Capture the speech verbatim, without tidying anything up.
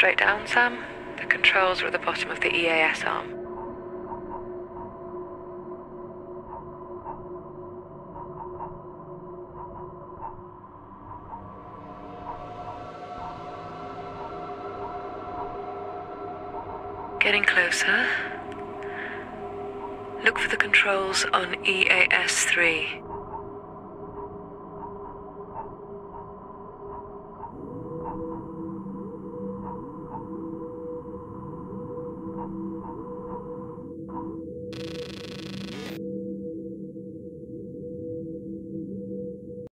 straight down, Sam. The controls are at the bottom of the E A S arm. Getting closer. Look for the controls on E A S three.